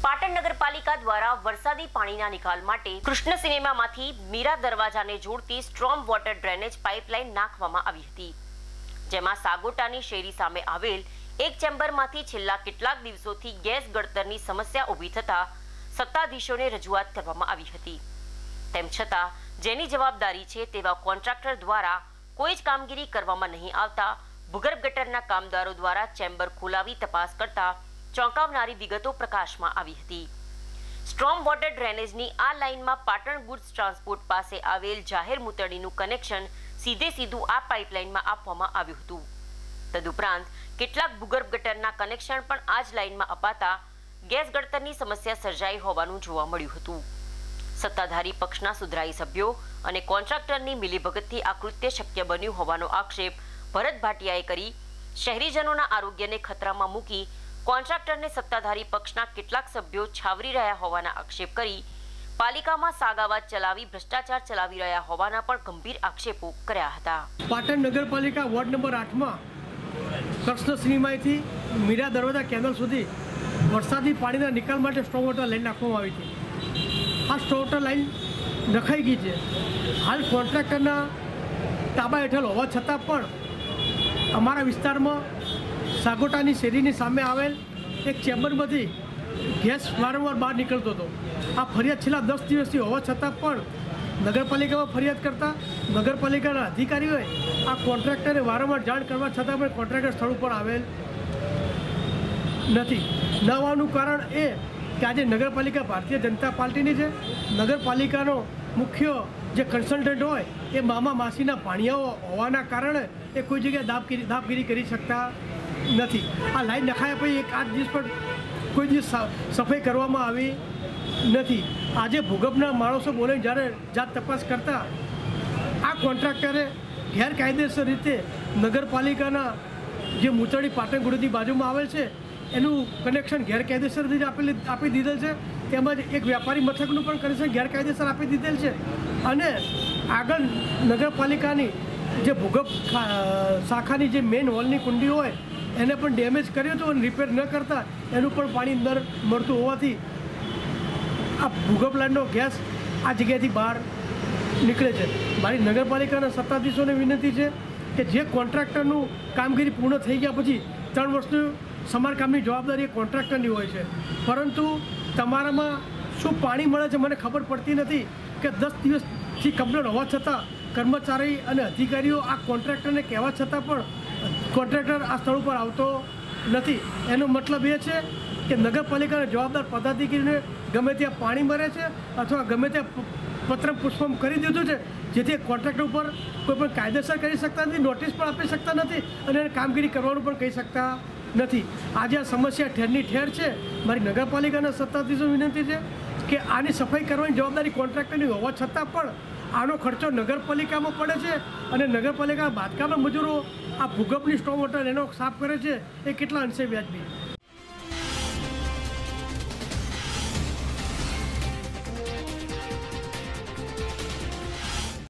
પાટણ નગરપાલિકા દ્વારા વરસાદી પાણીના નિકાલ માટે કૃષ્ણ સિનેમામાંથી મીરા દરવાજાને જોડતી સ્ટ્રોમ વોટર ડ્રેનેજ પાઇપલાઇન નાખવામાં આવી હતી, જેમાં સાગોટાની શેરી સામે આવેલ એક ચેમ્બરમાંથી છેલ્લા કેટલાક દિવસોથી ગેસ ગળતરની સમસ્યા ઊભી થતા સત્તાધીશોને રજૂઆત કરવામાં આવી હતી। તેમ છતાં જેની જવાબદારી છે તેવા કોન્ટ્રાક્ટર દ્વારા કોઈ જ કામગીરી કરવામાં નહીં આવતા ભૂગર્ભ ગટરના કામદારો દ્વારા ચેમ્બર ખોલાવી તપાસ કરતા ચોંકાવનારી વિગતો પ્રકાશમાં આવી હતી। સ્ટ્રોમ વોટર ડ્રેનેજની આ લાઇનમાં પાટણ ગુડ્સ ટ્રાન્સપોર્ટ પાસે આવેલ જાહેર મૂતરણીનું કનેક્શન સીધું આ પાઇપલાઇનમાં આપવામાં આવ્યું હતું। તદુપરાંત કેટલાક ભૂગર્ભ ગટરના કનેક્શન પણ આ જ લાઇનમાં અપાતા ગેસ ગળતરની સમસ્યા સર્જાઈ હોવાનું જોવા મળ્યું હતું। સત્તાધારી પક્ષના સુધરાઈ સભ્યો અને કોન્ટ્રાક્ટરની મિલીભગતથી આ કૃત્ય શક્ય બન્યું હોવાનો આક્ષેપ ભરત ભાટિયાએ કરી શહેરીજનોના આરોગ્યને ખતરામાં મૂકી કોન્ટ્રાક્ટરને સત્તાધારી પક્ષના કેટલાક સભ્યો છાવરી રહ્યા હોવાના આક્ષેપ કરી પાલિકામાં સાગાવાદ ચલાવી ભ્રષ્ટાચાર ચલાવી રહ્યા હોવાના પણ ગંભીર આક્ષેપો કર્યા હતા। પાટણ નગરપાલિકા વોર્ડ નંબર 8માં કૃષ્ણ સિનેમાથી મીરા દરવાજા કેનાલ સુધી વરસાદી પાણીના નિકાલ માટે સ્ટ્રોમ વોટર લાઈન નાખવામાં આવી હતી। આ સ્ટ્રોમ વોટર લાઈન નખાઈ ગઈ છે। હાલ કોન્ટ્રાક્ટરના તાબા હેઠળ હોવા છતાં પણ અમારા વિસ્તારમાં સાગોટાની શેરીની સામે આવેલ એક ચેમ્બરમાંથી ગેસ વારંવાર બહાર નીકળતો હતો। આ ફરિયાદ છેલ્લા 10 દિવસથી હોવા છતાં પણ નગરપાલિકામાં ફરિયાદ કરતા નગરપાલિકાના અધિકારીઓએ આ કોન્ટ્રાક્ટરે વારંવાર જાણ કરવા છતાં પણ કોન્ટ્રાક્ટર સ્થળ ઉપર આવેલ નથી। ન આવવાનું કારણ એ કે આજે નગરપાલિકા ભારતીય જનતા પાર્ટીની છે। નગરપાલિકાનો મુખ્ય જે કન્સલ્ટન્ટ હોય એ મામા માસીના ભાણિયાઓ હોવાના કારણે એ કોઈ જગ્યાએ દાબગીરી કરી શકતા નથી। આ લાઈન નખાયા પછી એક આજ દિવસ પણ કોઈ દિવસ સફાઈ કરવામાં આવી નથી। આજે ભૂગર્ભના માણસો બોલે જ્યારે જાત તપાસ કરતા આ કોન્ટ્રાક્ટરે ગેરકાયદેસર રીતે નગરપાલિકાના જે મૂતરણી પાટણ ગુડની બાજુમાં આવેલ છે એનું કનેક્શન ગેરકાયદેસર રીતે આપી દીધેલ છે, તેમજ એક વ્યાપારી મથકનું પણ કનેક્શન ગેરકાયદેસર આપી દીધેલ છે અને આગળ નગરપાલિકાની જે ભૂગર્ભ શાખાની જે મેઇન હોલની કુંડી હોય એને પણ ડેમેજ કર્યું હતું અને રિપેર ન કરતા એનું પણ પાણી અંદર મળતું હોવાથી આ ભૂગર્ભ લાઇનનો ગેસ આ જગ્યાએથી બહાર નીકળે છે। મારી નગરપાલિકાના સત્તાધીશોને વિનંતી છે કે જે કોન્ટ્રાક્ટરનું કામગીરી પૂર્ણ થઈ ગયા પછી 3 વર્ષનું સમારકામની જવાબદારી કોન્ટ્રાક્ટરની હોય છે, પરંતુ તમારામાં શું પાણી મળે છે મને ખબર પડતી નથી કે 10 દિવસથી કમ્પ્લેન હોવા છતાં કર્મચારી અને અધિકારીઓ આ કોન્ટ્રાક્ટરને કહેવા છતાં પણ કોન્ટ્રાક્ટર આ સ્થળ ઉપર આવતો નથી। એનો મતલબ એ છે કે નગરપાલિકાના જવાબદાર પદાધિકારીને ગમે ત્યાં પાણી મળે છે અથવા ગમે ત્યાં પત્ર પુષ્પમ કરી દીધું છે, જેથી કોન્ટ્રાક્ટર ઉપર કોઈ પણ કાયદેસર કરી શકતા નથી, નોટિસ પણ આપી શકતા નથી અને કામગીરી કરવાનું પણ કહી શકતા નથી। આજે આ સમસ્યા ઠેરની ઠેર છે। મારી નગરપાલિકાના સત્તાધીશો વિનંતી છે કે આની સફાઈ કરવાની જવાબદારી કોન્ટ્રાક્ટરની હોવા છતાં પણ આનો ખર્ચો નગરપાલિકામાં પડે છે અને નગરપાલિકા બાંધકામના મજૂરો આ ભૂગર્ભની સ્ટ્રોમ વોટર એનો સાફ કરે છે એ કેટલા અંશે વ્યાજબી।